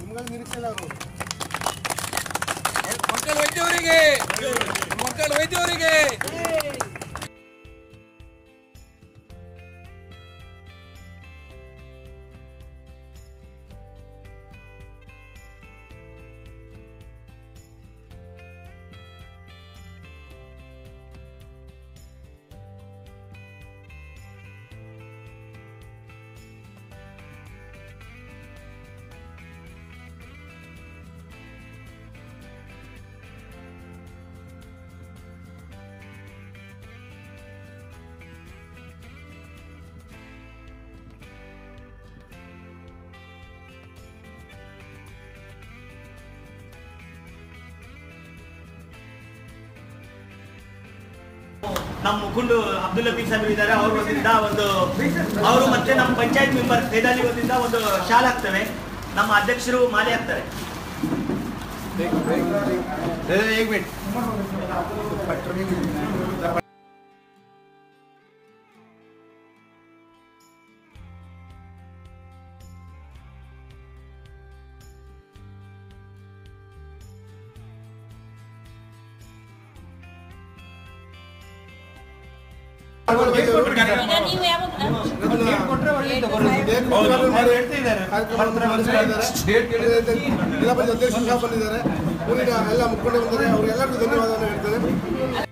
ಮಂಕಲ್ ವೈದ್ಯ ಅವರಿಗೆ ಮಂಕಲ್ ವೈದ್ಯ ಅವರಿಗೆ ನಮ್ಮ ಮುಖಂಡು ಅಬ್ದುಲ್ ಲತೀಫ್ ಸಾಹೇಬ್ ಇದ್ದಾರೆ. ಅವ್ರ ವತಿಯಿಂದ ಅವರು ಮತ್ತೆ ನಮ್ಮ ಪಂಚಾಯತ್ ಮೆಂಬರ್ ಸೇದಾಲಿ ವತಿಯಿಂದ ಒಂದು ಶಾಲ್ ಹಾಕ್ತೇವೆ. ನಮ್ಮ ಅಧ್ಯಕ್ಷರು ಮಾಲೆ ಹಾಕ್ತಾರೆ. ಜಿಲ್ಲಾ ಪಂಚಾಯತ್ ಅಧ್ಯಕ್ಷರು ಬಂದಿದ್ದಾರೆ. ಊರಿನ ಎಲ್ಲ ಮುಖಂಡರು ಬಂದಿದ್ದಾರೆ. ಅವರೆಲ್ಲರಿಗೂ ಧನ್ಯವಾದವನ್ನು ಹೇಳ್ತೇನೆ.